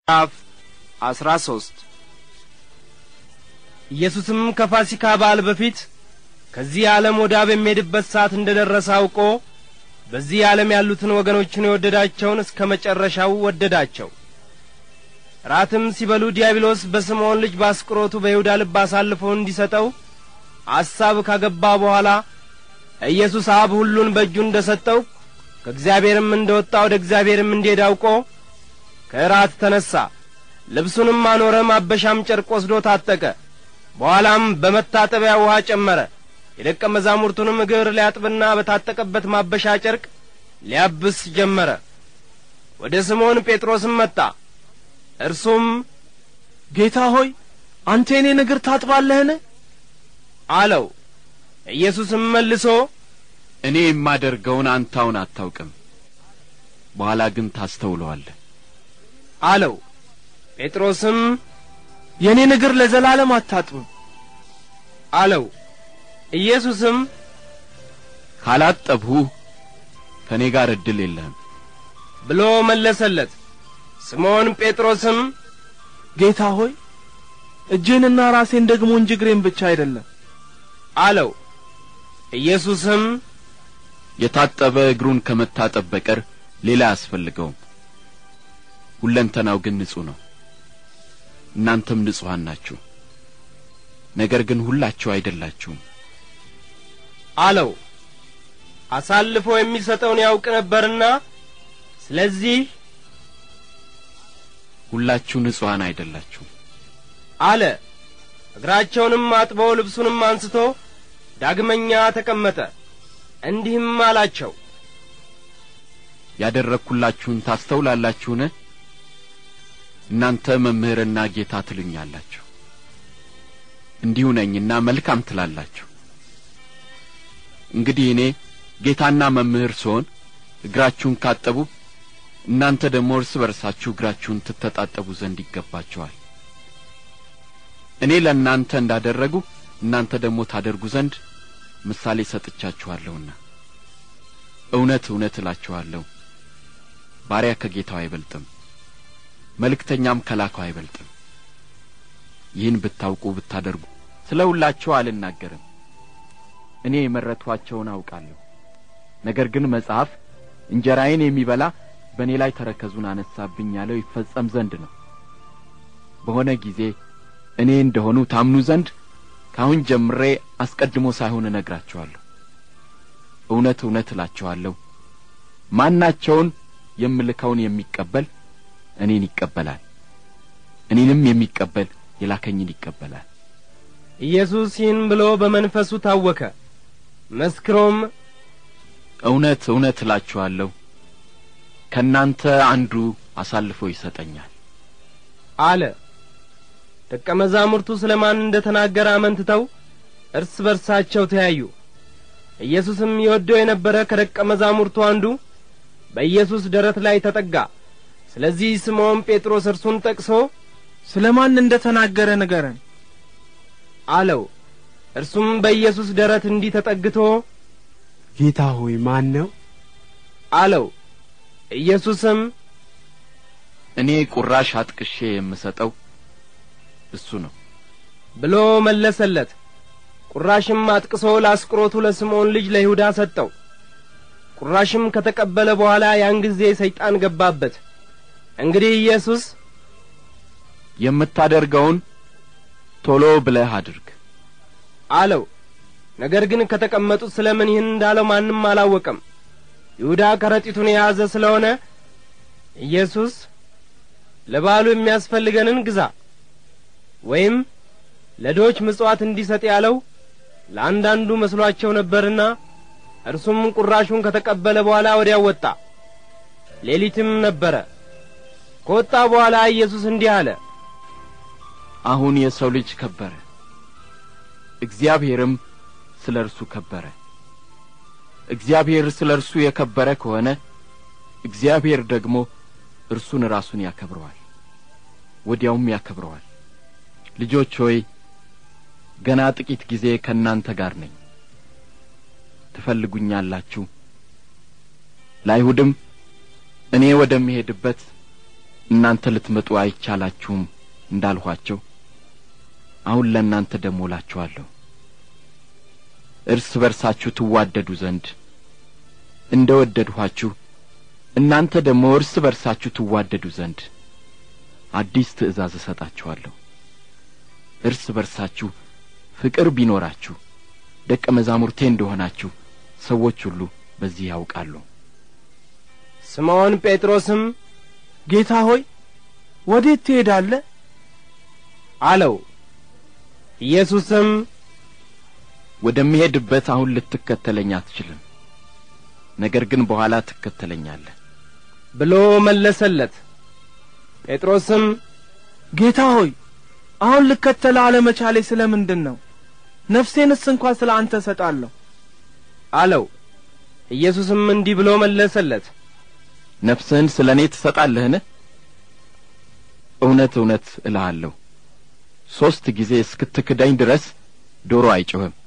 ምዕራፍ 13 ኢየሱስም ከፋሲካ በዓል በፊት ከዚህ ዓለም ወደ አብ የሚሄድበት ሰዓት እንደደረሰ አውቆ በዚህ ዓለም ያሉትን ወገኖቹን የወደዳቸውን እስከ መጨረሻው ወደዳቸው። ራትም ሲበሉ ዲያብሎስ በስምዖን ልጅ በአስቆሮቱ በይሁዳ ልብ አሳልፎ እንዲሰጠው አሳብ ካገባ በኋላ ኢየሱስ አብ ሁሉን በእጁ እንደሰጠው ከእግዚአብሔርም እንደወጣ ወደ እግዚአብሔርም እንዲሄድ አውቆ ከራት ተነሣ። ልብሱንም አኖረ፣ ማበሻም ጨርቅ ወስዶ ታጠቀ። በኋላም በመታጠቢያ ውሃ ጨመረ። የደቀ መዛሙርቱንም እግር ሊያጥብና በታጠቀበት ማበሻ ጨርቅ ሊያብስ ጀመረ። ወደ ስምዖን ጴጥሮስም መጣ። እርሱም ጌታ ሆይ አንተ የኔን እግር ታጥባለህን? አለው። ኢየሱስም መልሶ እኔ የማደርገውን አንተ አሁን አታውቅም፣ በኋላ ግን ታስተውለዋለህ አለው። ጴጥሮስም የኔን እግር ለዘላለም አታጥብም አለው። ኢየሱስም ካላጠብሁ ከኔ ጋር እድል የለህም ብሎ መለሰለት። ስምዖን ጴጥሮስም ጌታ ሆይ እጄንና ራሴን ደግሞ እንጂ እግሬን ብቻ አይደለም አለው። ኢየሱስም የታጠበ እግሩን ከመታጠብ በቀር ሌላ አያስፈልገውም፣ ሁለንተናው ግን ንጹሕ ነው። እናንተም ንጹሐን ናችሁ፣ ነገር ግን ሁላችሁ አይደላችሁም አለው። አሳልፎ የሚሰጠውን ያውቅ ነበርና ስለዚህ ሁላችሁ ንጹሐን አይደላችሁም አለ። እግራቸውንም አጥቦ ልብሱንም አንስቶ ዳግመኛ ተቀመጠ። እንዲህም አላቸው፣ ያደረግሁላችሁን ታስተውላላችሁን? እናንተ መምህርና ጌታ ትሉኛላችሁ፣ እንዲሁ ነኝና መልካም ትላላችሁ። እንግዲህ እኔ ጌታና መምህር ስሆን እግራችሁን ካጠቡ፣ እናንተ ደግሞ እርስ በርሳችሁ እግራችሁን ትተጣጠቡ ዘንድ ይገባችኋል። እኔ ለእናንተ እንዳደረጉ እናንተ ደግሞ ታደርጉ ዘንድ ምሳሌ ሰጥቻችኋለሁና። እውነት እውነት እላችኋለሁ፣ ባሪያ ከጌታው አይበልጥም፣ መልእክተኛም ከላከው አይበልጥም። ይህን ብታውቁ ብታደርጉ ስለ ሁላችሁ አልናገርም፣ እኔ የመረጥኋቸውን አውቃለሁ። ነገር ግን መጽሐፍ እንጀራዬን የሚበላ በእኔ ላይ ተረከዙን አነሳብኝ ያለው ይፈጸም ዘንድ ነው። በሆነ ጊዜ እኔ እንደሆኑ ታምኑ ዘንድ ካሁን ጀምሬ አስቀድሞ ሳይሆን እነግራችኋለሁ። እውነት እውነት እላችኋለሁ፣ ማናቸውን የምልከውን የሚቀበል እኔን ይቀበላል፣ እኔንም የሚቀበል የላከኝን ይቀበላል። ኢየሱስ ይህን ብሎ በመንፈሱ ታወከ። መስክሮም እውነት እውነት እላችኋለሁ፣ ከእናንተ አንዱ አሳልፎ ይሰጠኛል አለ። ደቀ መዛሙርቱ ስለማን እንደተናገረ አመንትተው እርስ በርሳቸው ተያዩ። ኢየሱስም ይወደው የነበረ ከደቀ መዛሙርቱ አንዱ በኢየሱስ ደረት ላይ ተጠጋ። ስለዚህ ስምዖን ጴጥሮስ እርሱን ጠቅሶ ስለማን እንደተናገረ ንገረን አለው። እርሱም በኢየሱስ ደረት እንዲህ ተጠግቶ ጌታ ሆይ ማን ነው አለው። ኢየሱስም እኔ ቁራሽ አጥቅሼ የምሰጠው እሱ ነው ብሎ መለሰለት። ቁራሽም አጥቅሶ ለአስቆሮቱ ለስምዖን ልጅ ለይሁዳ ሰጠው። ቁራሽም ከተቀበለ በኋላ ያን ጊዜ ሰይጣን ገባበት። እንግዲህ ኢየሱስ የምታደርገውን ቶሎ ብለህ አድርግ አለው። ነገር ግን ከተቀመጡት ስለምን ይህን እንዳለው ማንም አላወቀም። ይሁዳ ከረጢቱን የያዘ ስለሆነ ኢየሱስ ለበዓሉ የሚያስፈልገንን ግዛ ወይም ለድሆች ምጽዋት እንዲሰጥ ያለው ለአንዳንዱ መስሏቸው ነበርና እርሱም ቁራሹን ከተቀበለ በኋላ ወዲያው ወጣ። ሌሊትም ነበረ። ከወጣ በኋላ ኢየሱስ እንዲህ አለ፣ አሁን የሰው ልጅ ከበረ፣ እግዚአብሔርም ስለ እርሱ ከበረ። እግዚአብሔር ስለ እርሱ የከበረ ከሆነ እግዚአብሔር ደግሞ እርሱን ራሱን ያከብረዋል፣ ወዲያውም ያከብረዋል። ልጆች ሆይ ገና ጥቂት ጊዜ ከእናንተ ጋር ነኝ፣ ትፈልጉኛላችሁ። ለአይሁድም እኔ ወደምሄድበት እናንተ ልትመጡ አይቻላችሁም እንዳልኋቸው አሁን ለእናንተ ደግሞ እላችኋለሁ። እርስ በርሳችሁ ትዋደዱ ዘንድ እንደወደድኋችሁ እናንተ ደግሞ እርስ በርሳችሁ ትዋደዱ ዘንድ አዲስ ትእዛዝ እሰጣችኋለሁ። እርስ በርሳችሁ ፍቅር ቢኖራችሁ ደቀ መዛሙርቴ እንደሆናችሁ ሰዎች ሁሉ በዚህ ያውቃሉ። ስምዖን ጴጥሮስም ጌታ ሆይ ወዴት ትሄዳለህ አለው። ኢየሱስም ወደምሄድበት አሁን ልትከተለኝ አትችልም፣ ነገር ግን በኋላ ትከተለኛለህ ብሎ መለሰለት። ጴጥሮስም ጌታ ሆይ አሁን ልከተልህ አለመቻሌ ስለምንድን ነው? ነፍሴንስ እንኳን ስለ አንተ እሰጣለሁ አለው። ኢየሱስም እንዲህ ብሎ መለሰለት፣ ነፍስህን ስለ እኔ ትሰጣለህን? እውነት እውነት እልሃለሁ 3 ጊዜ እስክትክደኝ ድረስ ዶሮ አይጮህም።